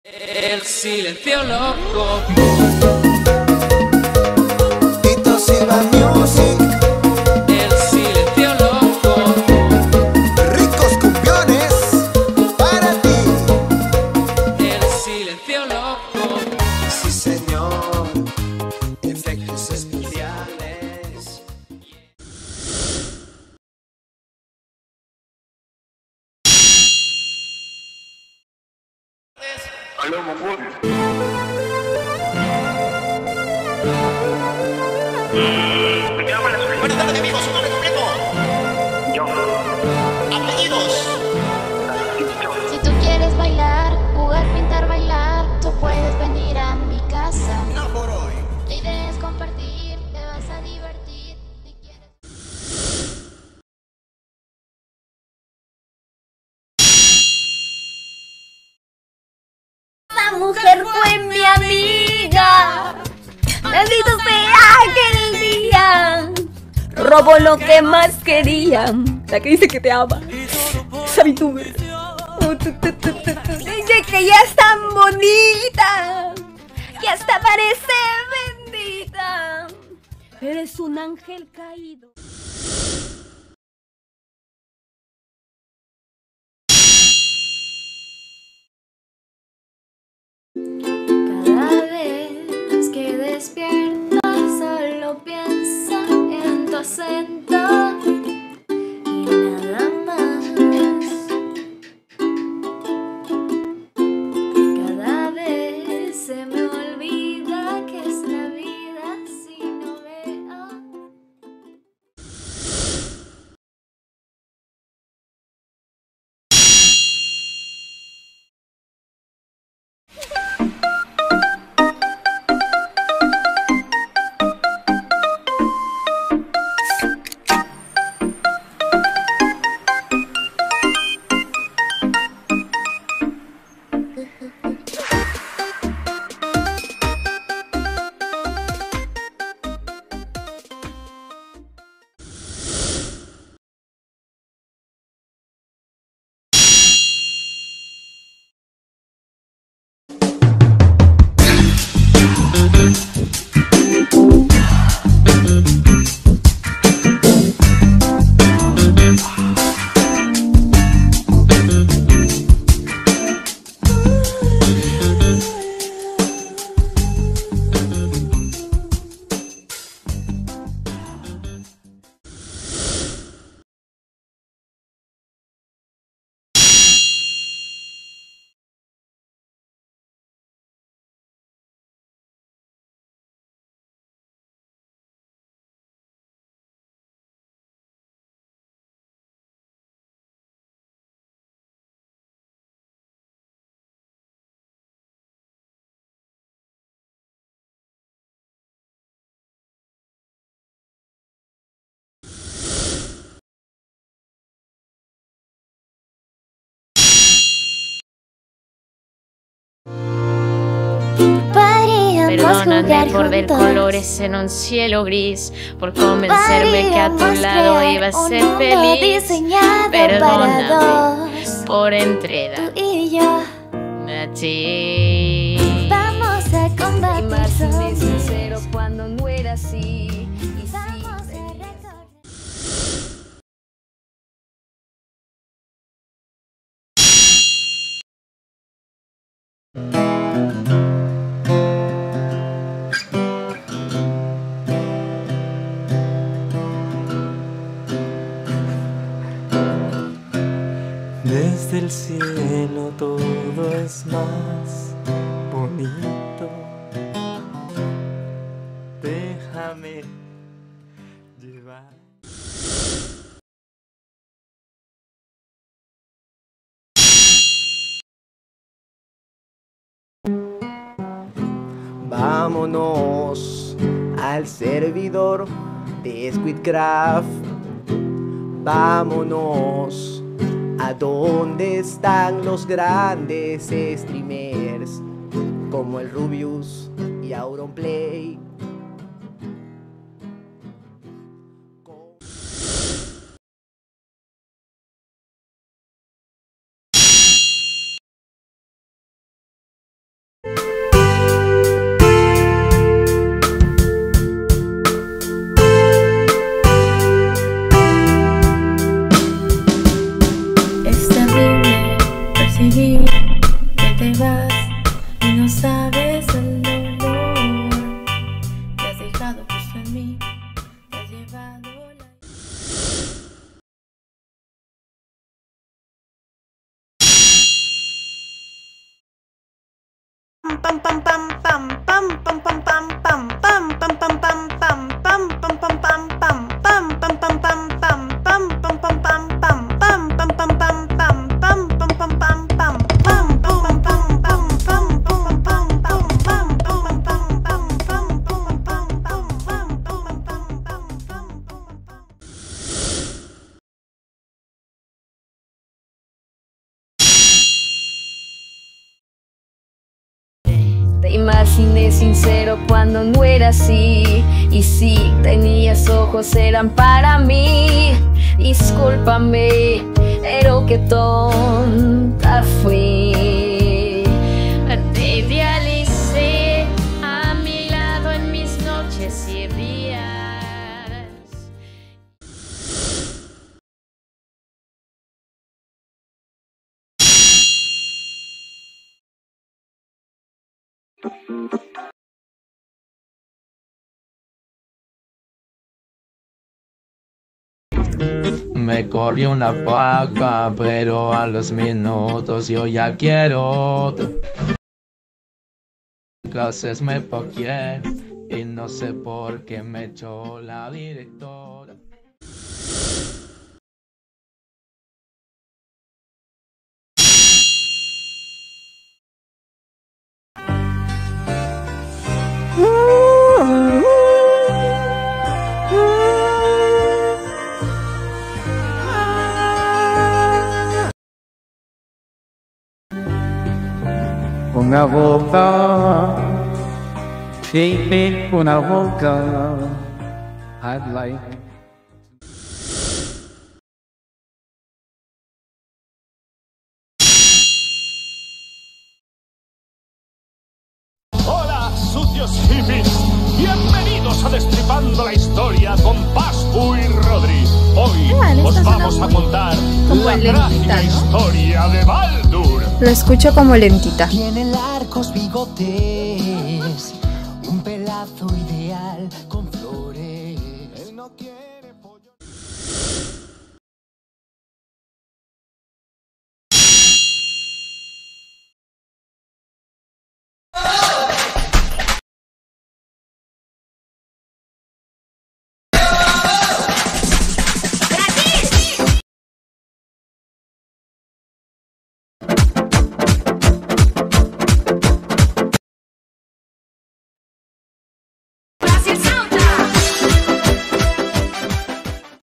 El silencio loco. Tito Silva Music. El silencio loco. Ricos cumbiones para ti. El silencio loco. Sí, señor. Efectos especiales. Aló, Mongol. ¿Me quedo con la solicitud? Buenas tardes, amigos, su nombre completo. Yo. Apellidos. Si tú quieres bailar, jugar, pintar, bailar, tú puedes venir a mi casa. No por hoy. La idea es compartir, te vas a divertir. Si quieres... Esa mujer fue mi amiga. Maldito sea aquel día. Robó lo que más quería. La que dice que te ama. Esa VTuber. Dice que ya es tan bonita. Que hasta parece bendita. Pero es un ángel caído. Cada vez que despiertas solo piensa en tu acento y nada más. Cada vez se me olvida que es la vida si no veo. Perdóname por ver colores en un cielo gris, por convencerme que a tu lado iba a ser feliz. Perdóname por entregar a ti. Vamos a combatir. sincero cuando no era así. Vamos a recordar. Desde el cielo todo es más bonito. Déjame llevar. Vámonos al servidor de Squidcraft. Vámonos a donde están los grandes streamers como el Rubius y Auronplay. Te imaginé sincero cuando no era así. Y si tenías ojos eran para mí. Discúlpame, pero qué tonta fui. Te idealicé a mi lado en mis noches y días. Me corrió una vaca, pero a los minutos yo ya quiero otro. Clases me poqué y no sé por qué me echó la directora. Una boca, sí, una boca, I'd like. Hola, sucios hippies. Bienvenidos a Destripando la Historia con Pascu y Rodri. Hoy os vamos a contar la trágica historia de Baldur. Lo escucho como lentita. Tiene largos bigotes, un pelazo ideal con flores.